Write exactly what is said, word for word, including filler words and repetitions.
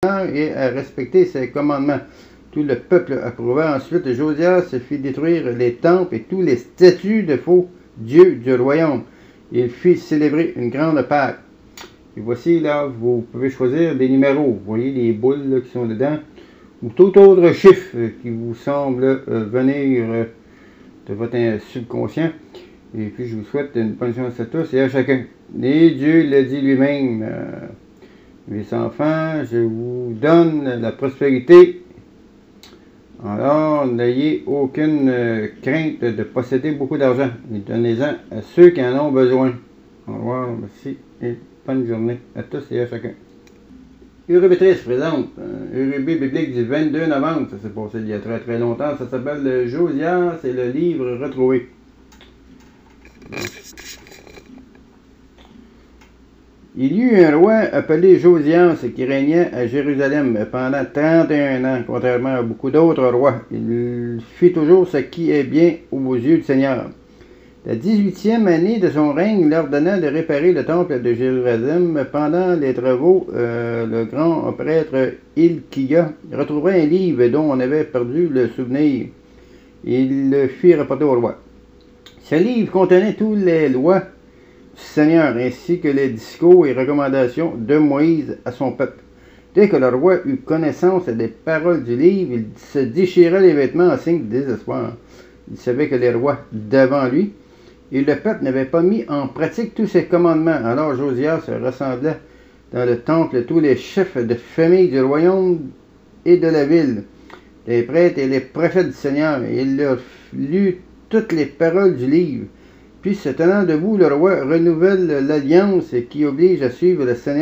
et à respecter ses commandements. Tout le peuple approuva. Ensuite, Josias fit détruire les temples et tous les statues de faux dieux du royaume. Il fit célébrer une grande Pâque. Et voici, là, vous pouvez choisir des numéros. Vous voyez les boules là, qui sont dedans. Ou tout autre chiffre qui vous semble euh, venir euh, de votre subconscient. Et puis, je vous souhaite une bonne chance à tous et à chacun. Et Dieu l'a dit lui-même, euh, mes enfants, je vous donne la prospérité. Alors, n'ayez aucune euh, crainte de posséder beaucoup d'argent. Donnez-en à ceux qui en ont besoin. Au revoir, merci et bonne journée à tous et à chacun. Urubétrice présente un Urubé biblique du vingt-deux novembre. Ça s'est passé il y a très très longtemps. Ça s'appelle Josias et le livre retrouvé. Il y eut un roi appelé Josias qui régnait à Jérusalem pendant trente et un ans, contrairement à beaucoup d'autres rois. Il fit toujours ce qui est bien aux yeux du Seigneur. La dix-huitième année de son règne, il ordonna de réparer le temple de Jérusalem. Pendant les travaux, euh, le grand prêtre Hilkiah retrouva un livre dont on avait perdu le souvenir. Il le fit rapporter au roi. Ce livre contenait toutes les lois du Seigneur, ainsi que les discours et recommandations de Moïse à son peuple. Dès que le roi eut connaissance des paroles du livre, il se déchira les vêtements en signe de désespoir. Il savait que les rois devant lui et le peuple n'avaient pas mis en pratique tous ses commandements. Alors Josias se rassembla dans le temple tous les chefs de famille du royaume et de la ville, les prêtres et les prophètes du Seigneur, et il leur lut toutes les paroles du livre. Puis, se tenant debout, le roi renouvelle l'alliance qui oblige à suivre le Seigneur